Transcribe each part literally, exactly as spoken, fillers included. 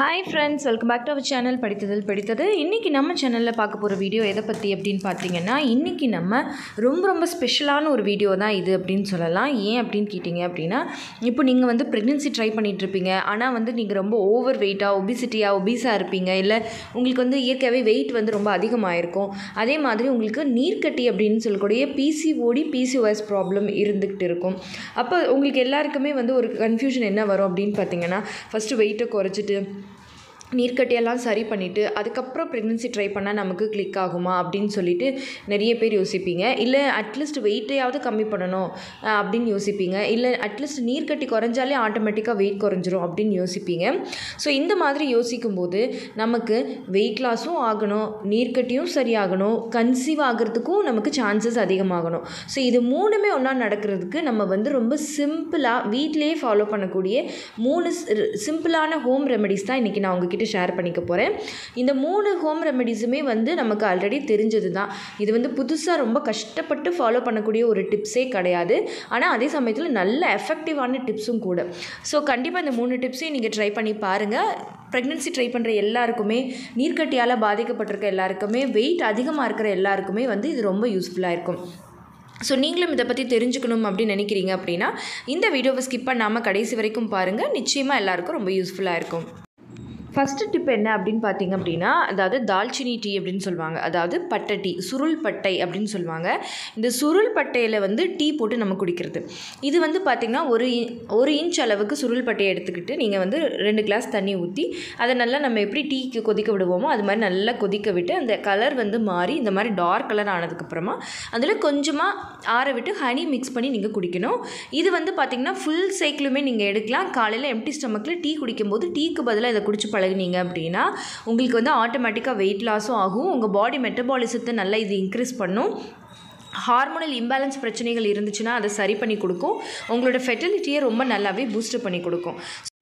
Hi friends, welcome back to our channel படித்ததில் படித்தது. இன்னைக்கு நம்ம சேனல்ல பார்க்க போற வீடியோ எதை பத்தி அப்படினு பாத்தீங்கன்னா, இன்னைக்கு நம்ம ரொம்ப ரொம்ப ஸ்பெஷலான ஒரு வீடியோ தான் இது அப்படினு சொல்லலாம். ஏன் அப்படினு கேட்டிங்க அப்படினா, இப்போ நீங்க வந்து பிரெக்னன்சி ட்ரை பண்ணிட்டு இருப்பீங்க. ஆனா வந்து நீங்க ரொம்ப ஓவர் வெயிட்டா, ஒபிசிட்டியா, ஒபீஸா இருப்பீங்க. இல்ல உங்களுக்கு வந்து இயற்கையாவே வெயிட் வந்து ரொம்ப அதிகமா இருக்கும். அதே மாதிரி உங்களுக்கு நீர்க்கட்டி அப்படினு சொல்லக்கூடிய P C O D, P C O S problem இருந்துகிட்டு இருக்கும். அப்ப உங்களுக்கு எல்லாருக்குமே வந்து ஒரு கன்ஃபியூஷன் என்ன வரும் அப்படினு பாத்தீங்கன்னா, ஃபர்ஸ்ட் வெயிட்ட குறைச்சிட்டு நீர்க்கட்டியெல்லாம் சரி பண்ணிவிட்டு அதுக்கப்புறம் ப்ரெக்னன்சி ட்ரை பண்ணால் நமக்கு கிளிக் ஆகுமா அப்படின்னு சொல்லிட்டு நிறைய பேர் யோசிப்பீங்க. இல்லை அட்லீஸ்ட் வெயிட்டையாவது கம்மி பண்ணணும் அப்படின்னு யோசிப்பீங்க. இல்லை அட்லீஸ்ட் நீர்க்கட்டி குறைஞ்சாலே ஆட்டோமேட்டிக்காக வெயிட் குறைஞ்சிரும் அப்படின்னு யோசிப்பீங்க. ஸோ இந்த மாதிரி யோசிக்கும்போது நமக்கு வெயிட் லாஸும் ஆகணும், நீர்க்கட்டியும் சரியாகணும், கன்சீவ் ஆகிறதுக்கும் நமக்கு சான்சஸ் அதிகமாகணும். ஸோ இது மூணுமே ஒன்றா நடக்கிறதுக்கு நம்ம வந்து ரொம்ப சிம்பிளாக வீட்டிலேயே ஃபாலோ பண்ணக்கூடிய மூணு சிம்பிளான ஹோம் ரெமெடிஸ் தான் இன்றைக்கி நான் உங்ககிட்ட ஷேர் பண்ணிக்க போகிறேன். இந்த மூணு ஹோம் ரெமெடிஸுமே வந்து நமக்கு ஆல்ரெடி தெரிஞ்சது தான். இது வந்து புதுசாக ரொம்ப கஷ்டப்பட்டு ஃபாலோ பண்ணக்கூடிய ஒரு டிப்ஸே கிடையாது. ஆனால் அதே சமயத்தில் நல்ல எஃபெக்டிவான டிப்ஸும் கூட. ஸோ கண்டிப்பாக இந்த மூணு டிப்ஸையும் நீங்கள் ட்ரை பண்ணி பாருங்கள். ப்ரெக்னன்சி ட்ரை பண்ணுற எல்லாருக்குமே, நீர்க்கட்டியால் பாதிக்கப்பட்டிருக்க எல்லாருக்குமே, வெயிட் அதிகமாக இருக்கிற எல்லாருக்குமே வந்து இது ரொம்ப யூஸ்ஃபுல்லாக இருக்கும். ஸோ நீங்களும் இதை பற்றி தெரிஞ்சுக்கணும் அப்படின்னு நினைக்கிறீங்க அப்படின்னா இந்த வீடியோவை ஸ்கிப் பண்ணாமல் கடைசி வரைக்கும் பாருங்கள். நிச்சயமாக எல்லாருக்கும் ரொம்ப யூஸ்ஃபுல்லாக இருக்கும். ஃபஸ்ட்டு டிப் என்ன அப்படின்னு பார்த்தீங்க அப்படின்னா, அதாவது தால்ச்சினி டீ அப்படின்னு சொல்லுவாங்க. அதாவது பட்டை டீ, சுருள் பட்டை அப்படின்னு சொல்லுவாங்க. இந்த சுருள் பட்டையில் வந்து டீ போட்டு நம்ம குடிக்கிறது. இது வந்து பார்த்திங்கன்னா ஒரு ஒரு இன்ச் அளவுக்கு சுருள் பட்டையை எடுத்துக்கிட்டு நீங்கள் வந்து ரெண்டு கிளாஸ் தண்ணி ஊற்றி அதை நல்லா நம்ம எப்படி டீக்கு கொதிக்க விடுவோமோ அது மாதிரி நல்லா கொதிக்க விட்டு அந்த கலர் வந்து மாறி இந்த மாதிரி டார்க் கலர் ஆனதுக்கப்புறமா அதில் கொஞ்சமாக ஆற விட்டு ஹனி மிக்ஸ் பண்ணி நீங்கள் குடிக்கணும். இது வந்து பார்த்திங்கன்னா ஃபுல் சைக்கிளுமே நீங்கள் எடுக்கலாம். காலையில் எம்டி ஸ்டமக்கில் டீ குடிக்கும்போது டீக்கு பதிலாக இதை குடிச்சு பழகினீங்க அப்படின்னா உங்களுக்கு வந்து ஆட்டோமேட்டிக்காக வெயிட் லாஸும் ஆகும். உங்கள் பாடி மெட்டபாலிசத்தை நல்லா இது இன்க்ரீஸ் பண்ணும். ஹார்மோனல் இம்பேலன்ஸ் பிரச்சனைகள் இருந்துச்சுன்னா அதை சரி பண்ணி கொடுக்கும். உங்களோட ஃபெர்டிலிட்டியை ரொம்ப நல்லாவே பூஸ்டப் பண்ணி கொடுக்கும்.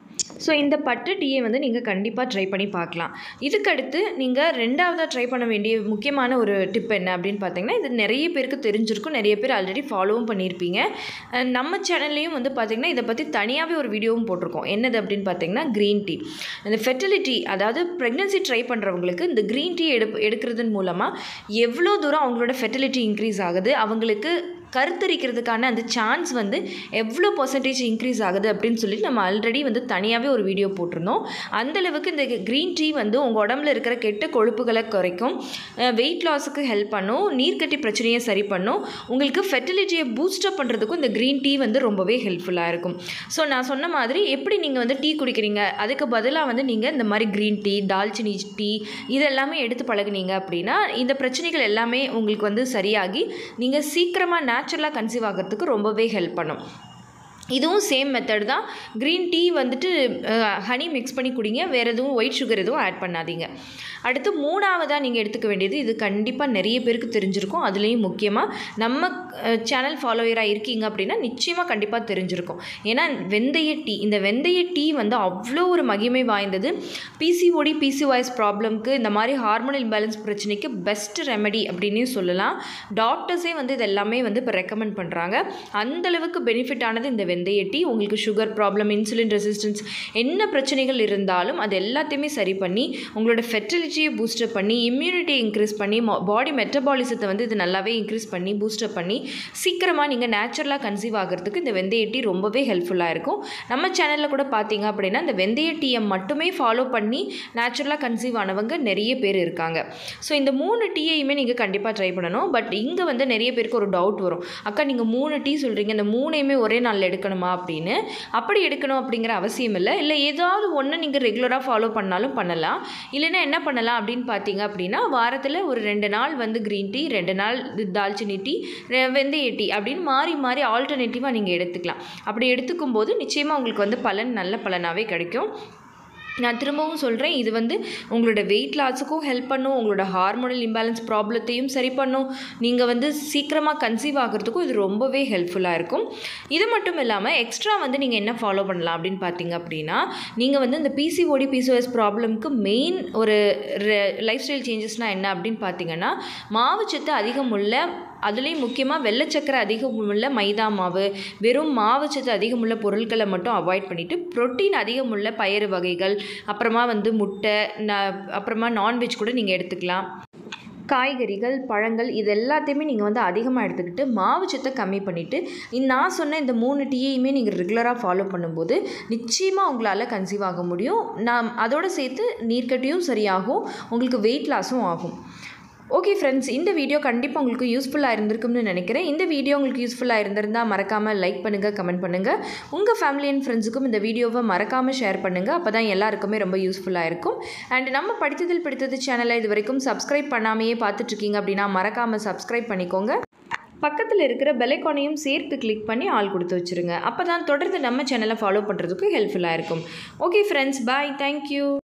ஸோ இந்த பட்டு டீயை வந்து நீங்கள் கண்டிப்பாக ட்ரை பண்ணி பார்க்கலாம். இதுக்கடுத்து நீங்கள் ரெண்டாவதாக ட்ரை பண்ண வேண்டிய முக்கியமான ஒரு டிப் என்ன அப்படின்னு பார்த்தீங்கன்னா, இது நிறைய பேருக்கு தெரிஞ்சிருக்கும், நிறைய பேர் ஆல்ரெடி ஃபாலோவும் பண்ணியிருப்பீங்க. நம்ம சேனல்லையும் வந்து பார்த்திங்கன்னா இதை பற்றி தனியாகவே ஒரு வீடியோவும் போட்டிருக்கோம். என்னது அப்படின்னு பார்த்தீங்கன்னா க்ரீன் டீ. இந்த ஃபெர்டிலிட்டி அதாவது ப்ரெக்னன்சி ட்ரை பண்ணுறவங்களுக்கு இந்த க்ரீன் டீ எடு எடுக்கிறதன் மூலமாக எவ்வளோ தூரம் அவங்களோட ஃபெர்டிலிட்டி இன்க்ரீஸ் ஆகுது, அவங்களுக்கு கருத்தரிக்கிறதுக்கான அந்த சான்ஸ் வந்து எவ்வளோ பர்சன்டேஜ் இன்க்ரீஸ் ஆகுது அப்படின்னு சொல்லிட்டு நம்ம ஆல்ரெடி வந்து தனியாகவே ஒரு வீடியோ போட்டிருந்தோம். அந்தளவுக்கு இந்த க்ரீன் டீ வந்து உங்கள் உடம்புல இருக்கிற கெட்ட கொழுப்புகளை குறைக்கும், வெயிட் லாஸுக்கு ஹெல்ப் பண்ணும், நீர்க்கட்டி பிரச்சனையை சரி பண்ணும், உங்களுக்கு ஃபெர்டிலிட்டியை பூஸ்டப் பண்ணுறதுக்கும் இந்த க்ரீன் டீ வந்து ரொம்பவே ஹெல்ப்ஃபுல்லாக இருக்கும். ஸோ நான் சொன்ன மாதிரி எப்படி நீங்கள் வந்து டீ குடிக்கிறீங்க அதுக்கு பதிலாக வந்து நீங்கள் இந்த மாதிரி க்ரீன் டீ, தால்ச்சினி டீ இதெல்லாமே எடுத்து பழகுனீங்க அப்படின்னா இந்த பிரச்சனைகள் எல்லாமே உங்களுக்கு வந்து சரியாகி நீங்கள் சீக்கிரமாக நேச்சுரலாக கன்சீவ் ஆகிறதுக்கு ரொம்பவே ஹெல்ப் பண்ணும். இதுவும் சேம் மெத்தட் தான். க்ரீன் டீ வந்துட்டு ஹனி மிக்ஸ் பண்ணி குடிங்க. வேறு எதுவும் ஒயிட் சுகர் எதுவும் ஆட் பண்ணாதீங்க. அடுத்து மூணாவதாக நீங்கள் எடுத்துக்க வேண்டியது, இது கண்டிப்பாக நிறைய பேருக்கு தெரிஞ்சிருக்கும். அதுலேயும் முக்கியமாக நம்ம சேனல் ஃபாலோவராக இருக்கீங்க அப்படின்னா நிச்சயமாக கண்டிப்பாக தெரிஞ்சிருக்கும். ஏன்னா வெந்தய டீ, இந்த வெந்தய டீ வந்து அவ்வளோ ஒரு மகிமை வாய்ந்தது. P C O D, P C O S ப்ராப்ளம்க்கு, இந்த மாதிரி ஹார்மோனல் இம்பேலன்ஸ் பிரச்சனைக்கு பெஸ்ட் ரெமெடி அப்படின்னே சொல்லலாம். டாக்டர்ஸே வந்து இது எல்லாமே வந்து இப்போ ரெக்கமெண்ட் பண்ணுறாங்க. அந்தளவுக்கு பெனிஃபிட் ஆனது இந்த வெந்தய டீ. உங்களுக்கு சுகர் ப்ராப்ளம், இன்சுலின் ரெசிஸ்டன்ஸ் என்ன பிரச்சனைகள் இருந்தாலும் அது எல்லாத்தையுமே சரி பண்ணி உங்களோட ஃபெர்டிலிட்டியை பூஸ்டப் பண்ணி இம்யூனிட்டியை இன்க்ரீஸ் பண்ணி பாடி மெட்டபாலிசத்தை வந்து இது நல்லாவே இன்க்ரீஸ் பண்ணி பூஸ்டப் பண்ணி சீக்கிரமாக நீங்கள் நேச்சுரலாக கன்சீவ் ஆகிறதுக்கு இந்த வெந்தய டீ ரொம்பவே ஹெல்ப்ஃபுல்லாக இருக்கும். நம்ம சேனலில் கூட பார்த்தீங்க அப்படின்னா இந்த வெந்தய டீயை மட்டுமே ஃபாலோ பண்ணி நேச்சுரலாக கன்சீவ் ஆனவங்க நிறைய பேர் இருக்காங்க. ஸோ இந்த மூணு டீயையுமே நீங்கள் கண்டிப்பாக ட்ரை பண்ணணும். பட் இங்கே வந்து நிறைய பேருக்கு ஒரு டவுட் வரும், அக்கா நீங்கள் மூணு டீ சொல்கிறீங்க, இந்த மூணையுமே ஒரே நாளில் எடுக்கணும் அப்படின்னு. அப்படி எடுக்கணும் அப்படிங்கிற அவசியம் இல்லை. இல்லை ஏதாவது ஒன்று நீங்கள் ரெகுலராக ஃபாலோ பண்ணாலும் பண்ணலாம். இல்லைன்னா என்ன பண்ணலாம் அப்படின்னு பார்த்தீங்க அப்படின்னா, வாரத்தில் ஒரு ரெண்டு நாள் வந்து க்ரீன் டீ, ரெண்டு நாள் தால்ச்சினி டீ, வெந்தய டீ அப்படின்னு மாறி மாறி ஆல்டர்னேட்டிவாக நீங்கள் எடுத்துக்கலாம். அப்படி எடுத்துக்கும் போது நிச்சயமாக உங்களுக்கு வந்து பலன் நல்ல பலனாகவே கிடைக்கும். நான் திரும்பவும் சொல்கிறேன், இது வந்து உங்களோட வெயிட் லாஸுக்கும் ஹெல்ப் பண்ணும், உங்களோட ஹார்மோனல் இம்பேலன்ஸ் ப்ராப்ளத்தையும் சரி பண்ணும், நீங்கள் வந்து சீக்கிரமாக கன்சீவ் ஆகிறதுக்கும் இது ரொம்பவே ஹெல்ப்ஃபுல்லாக இருக்கும். இது மட்டும் இல்லாமல் எக்ஸ்ட்ரா வந்து நீங்கள் என்ன ஃபாலோ பண்ணலாம் அப்படின்னு பார்த்தீங்க அப்படின்னா, நீங்கள் வந்து இந்த P C O D, P C O S ப்ராப்ளம்க்கு மெயின் ஒரு லைஃப் ஸ்டைல் சேஞ்சஸ்னால் என்ன அப்படின்னு பார்த்தீங்கன்னா, மாவுச்சத்து அதிகம் உள்ள அதுலேயும் முக்கியமாக வெள்ளைச்சக்கரை அதிகமுள்ள மைதா மாவு, வெறும் மாவுச்சத்து அதிகமுள்ள பொருட்களை மட்டும் அவாய்ட் பண்ணிவிட்டு ப்ரோட்டீன் அதிகமுள்ள பயிறு வகைகள், அப்புறமா வந்து முட்டை, ந அப்புறமா நான்வெஜ் கூட நீங்கள் எடுத்துக்கலாம். காய்கறிகள், பழங்கள் இது எல்லாத்தையுமே நீங்கள் வந்து அதிகமாக எடுத்துக்கிட்டு மாவுச்சத்தை கம்மி பண்ணிவிட்டு நான் சொன்ன இந்த மூணு டீயையுமே நீங்கள் ரெகுலராக ஃபாலோ பண்ணும்போது நிச்சயமாக உங்களால் கன்சீவ் ஆக முடியும். நான் அதோடு சேர்த்து நீர்க்கட்டியும் சரியாகும், உங்களுக்கு வெயிட் லாஸும் ஆகும். ஓகே ஃப்ரெண்ட்ஸ், இந்த வீடியோ கண்டிப்பாக உங்களுக்கு யூஸ்ஃபுல்லாக இருந்திருக்கும்னு நினைக்கிறேன். இந்த வீடியோ உங்களுக்கு யூஸ்ஃபுல்லாக இருந்திருந்தால் மறக்காமல் லைக் பண்ணுங்கள், கமெண்ட் பண்ணுங்கள். உங்கள் ஃபேமிலி அண்ட் ஃப்ரெண்ட்ஸுக்கும் இந்த வீடியோவை மறக்காமல் ஷேர் பண்ணுங்கள். அப்போ தான் எல்லாருக்குமே ரொம்ப யூஸ்ஃபுல்லாக இருக்கும். அண்ட் நம்ம படித்ததில் பிடித்தது சேனலை இது வரைக்கும் சப்ஸ்கிரைப் பண்ணாமையே பார்த்துட்ருக்கீங்க அப்படின்னா மறக்காமல் சப்ஸ்கிரைப் பண்ணிக்கோங்க. பக்கத்தில் இருக்கிற பெல் ஐகானையும் சேர்த்து கிளிக் பண்ணி ஆல் கொடுத்து வச்சுருங்க. அப்போ தான் தொடர்ந்து நம்ம சேனலை ஃபாலோ பண்ணுறதுக்கு ஹெல்ப்ஃபுல்லாக இருக்கும். Okay friends, bye, thank you.